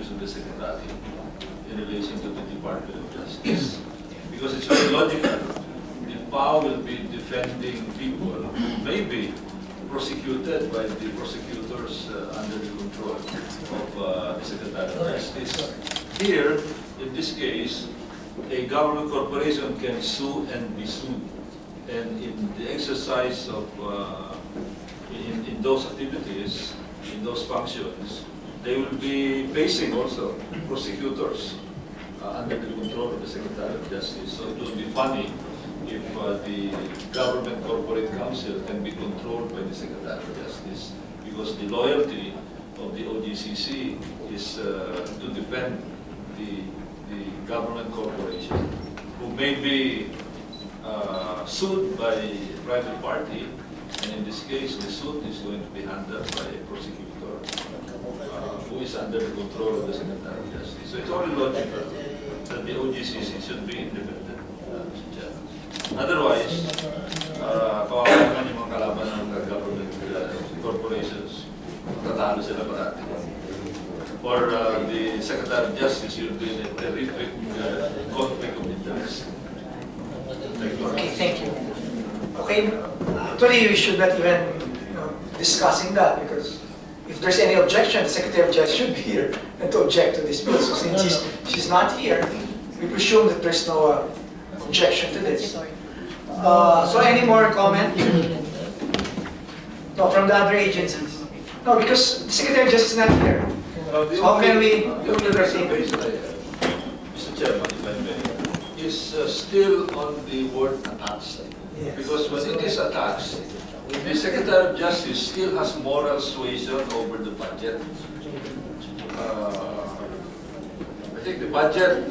Office of the Secretary in relation to the Department of Justice. Because it's very logical. The PAO will be defending people who may be prosecuted by the prosecutors under the control of the Secretary of Justice. Here, in this case, a government corporation can sue and be sued. And in the exercise of, in those activities, in those functions, they will be facing also prosecutors under the control of the Secretary of Justice. So it will be funny if the Government Corporate Council can be controlled by the Secretary of Justice, because the loyalty of the OGCC is to defend the government corporation, who may be sued by a private party, and in this case the suit is going to be handled by a prosecutor who is under the control of the Secretary of Justice. So it's only logical that the OGCC should be independent, Mr. Chairman. Otherwise, kawawa naman yung mga kalaban ng government corporations, tatalo sila parati. Or the Secretary of Justice will be in a terrific conflict of interest. Okay, thank you. Okay, actually we should not even discussing that, because if there's any objection, the Secretary of Justice should be here and to object to this bill. So since she's not here, we presume that there's no objection to this. So any more comment? No, from the other agencies. No, because the Secretary of Justice is not here. So how can we do the thing? Mr. Chairman, if I may, is still on the word attached. Yes. Because when it is attached, the Secretary of Justice still has moral suasion over the budget. I think the budget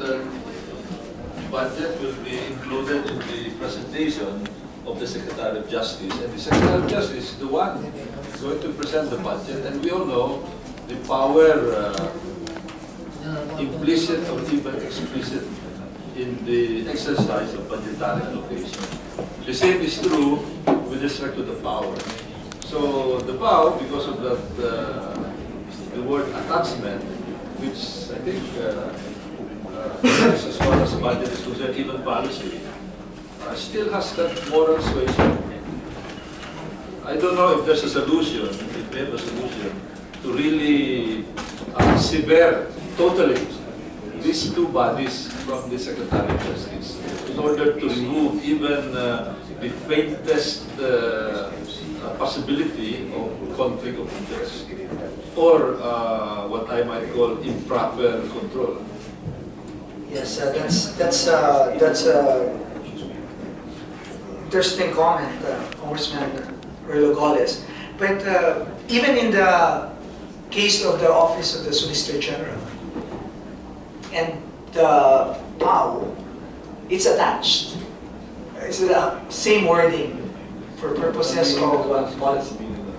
will be included in the presentation of the Secretary of Justice, and the Secretary of Justice is the one going to present the budget, and we all know the power implicit or even explicit in the exercise of budgetary allocation. The same is true with respect to the power. So the power, because of that, the word attachment, which I think as far as budget is concerned, even policy, still has that moral suasion. I don't know if there's a solution, if we have a solution, to really sever totally these two bodies from the Secretary of Justice, in order to remove even the faintest possibility of conflict of interest, or what I might call improper control. Yes, that's interesting comment, Congressman Relogales. But even in the case of the Office of the Solicitor General and the PAO, it's attached. It's the same wording for purposes of policy.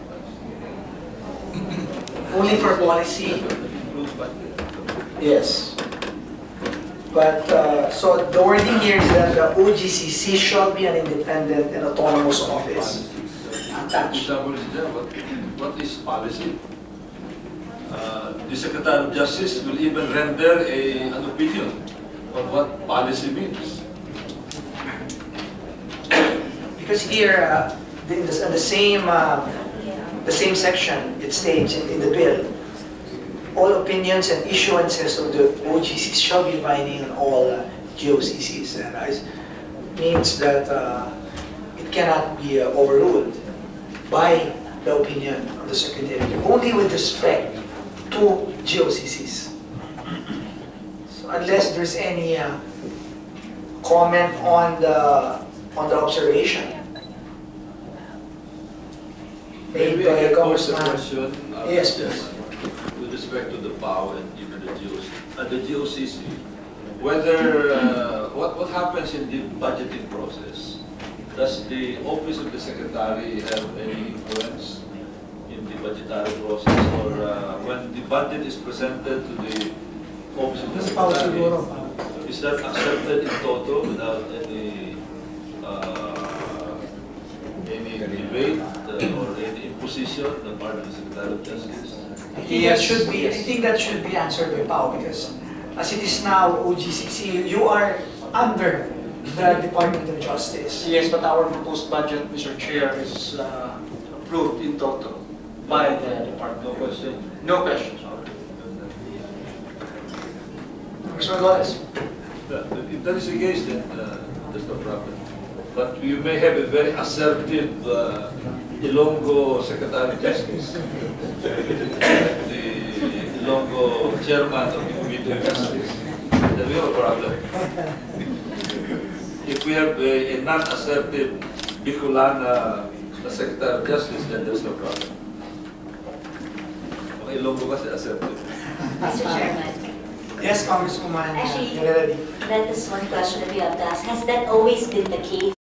Only for policy. Yes. But so the wording here is that the OGCC shall be an independent and autonomous office. Attached. What is policy? The Secretary of Justice will even render an opinion on what policy means. Because here, in the same section, it states in the bill, all opinions and issuances of the OGCs shall be binding on all GOCCs. And it means that it cannot be overruled by the opinion of the Secretary, only with respect to GOCCs. So unless there's any comment on the observation. Maybe I can pose the question. Yes, please. With respect to the PAO and even the GOCC, whether what happens in the budgeting process? Does the Office of the Secretary have any influence in the budgetary process, or when the budget is presented to the Office of the Secretary, is that accepted in toto without any debate or any imposition on the part of the Secretary of Justice? I think that should be answered by PAO, because as it is now, OGCC, you are under the Department of Justice. Yes, but our proposed budget, Mr. Chair, is approved in total by the department. No question. No questions. Mr. Dolores. If that is the case, then there's no problem. But you may have a very assertive Ilonggo Secretary of Justice, the Ilonggo Chairman of the Committee of Justice. Then we have a problem. If we have a non-assertive Bicolana Secretary of Justice, then there's no problem. Ang Ilonggo kasi assertive. Mr. Chairman, Yes, Congresswoman. Actually- You're ready. that is one question that we have to ask. Has that always been the case?